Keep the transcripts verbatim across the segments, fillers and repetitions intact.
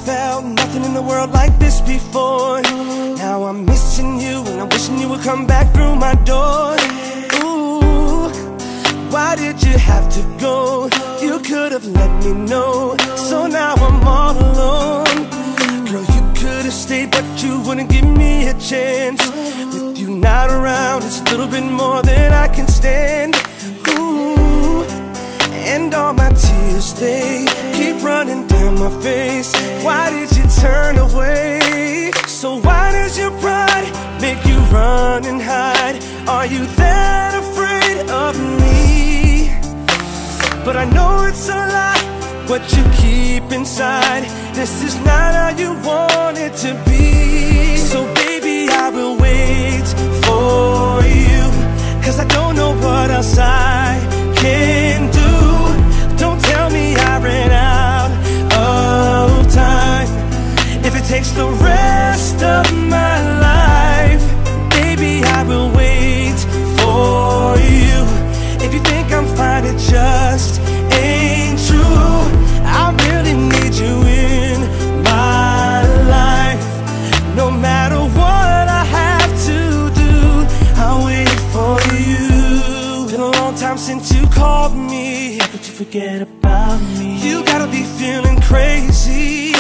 felt nothing in the world like this before. Now I'm missing you and I'm wishing you would come back through my door. Ooh, why did you have to go? You could have let me know. So now I'm all alone. Girl, you could have stayed, but you wouldn't give me a chance. With you not around, it's a little bit more than I can stand. Ooh, and all my tears, they keep running down my face. Why did you turn away? So why does your pride make you run and hide? Are you that afraid of me? But I know it's a lie, what you keep inside. This is not how you want it to be. So baby, I will wait for you, 'cause I don't know what else I can do. Don't tell me I ran out of time. If it takes the rest of my life, baby, I will wait for you. If you think I'm fine, it just ain't true. I really need you in my life. No matter what I have to do, I'll wait for you. Been a long time since you called me, but you forget about me. You gotta be feeling crazy.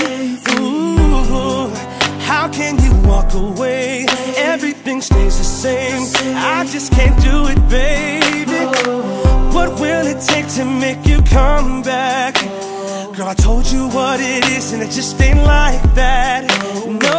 Ooh, how can you walk away? Everything stays the same. I just can't do it, baby. What will it take to make you come back? Girl, I told you what it is, and it just ain't like that. No,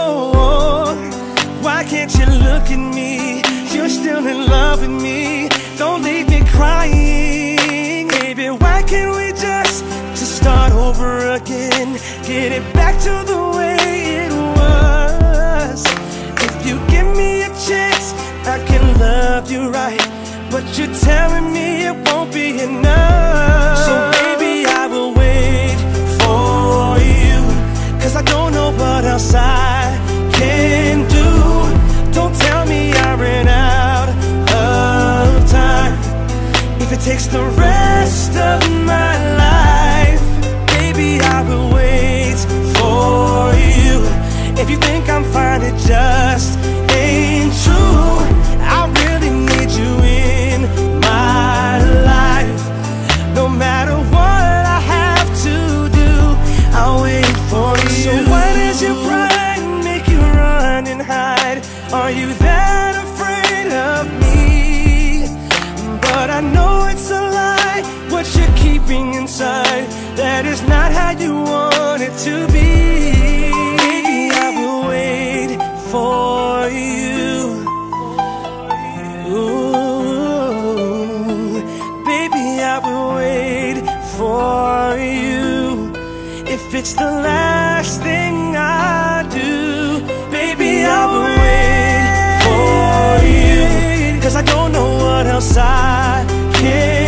why can't you look at me? You're still in love with me. Don't leave me crying. Baby, why can't we just, just start over again? Get it back to the way it was. If you give me a chance, I can love you right. But you're telling me it won't be enough. So baby, I will wait for you, 'cause I don't know what else I can do. Don't tell me I ran out of time. If it takes the rest of my life, baby, I will wait for you. If you think I'm fine, it just ain't true. I really need you in my life. No matter what I have to do, I'll wait for you. So why does your pride make you run and hide? Are you that afraid of me? But I know it's a lie, what you're keeping inside. That is not how you want it to be. Baby, I will wait for you. Ooh, baby, I will wait for you. If it's the last thing I do, baby, I will wait for you, 'cause I don't know what else I can